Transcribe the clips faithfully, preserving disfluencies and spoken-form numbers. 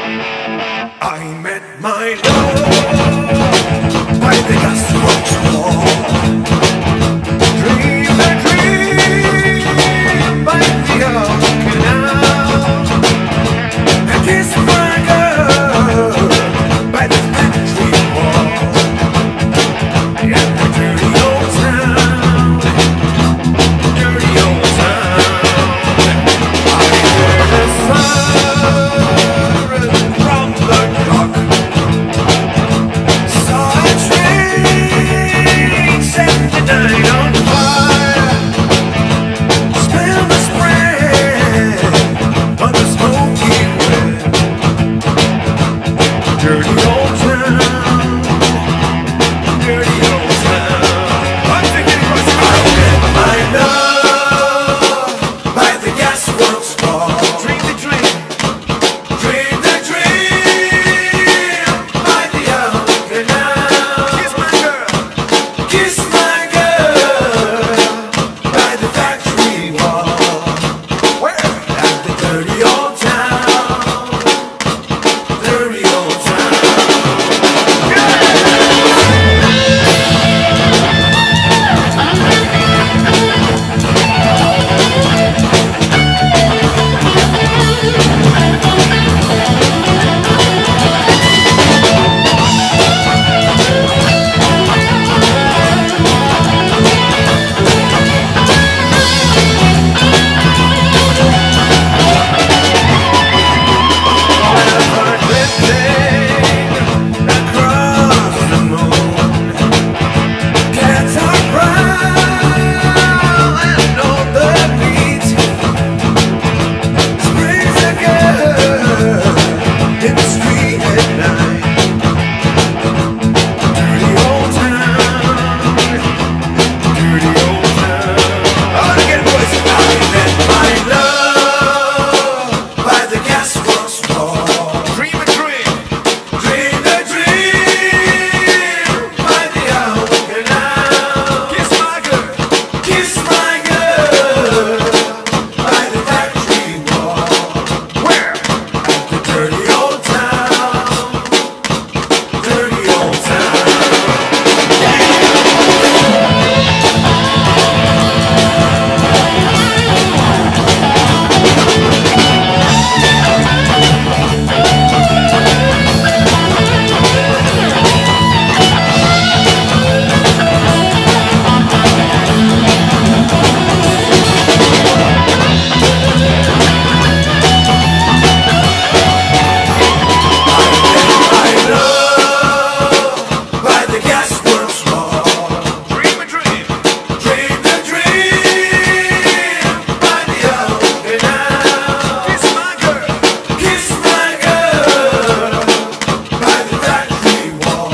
I met my love by the gasworks wall. Dream a dream by the old canal. I kissed my girl by the factory wall. In the dirty old town, dirty old town. I heard the siren from the clock. Saw a train set the night on fire. Smelled the spread of the smoky wind. Dirty old town, dirty old town. I'm thinking it was I met my love by the gasworks wall. Dream the dream, dream the dream by the old canal. Kiss my girl, kiss my girl by the factory wall. Where? At the dirty old town, dirty old town.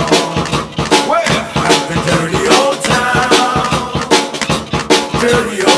Dirty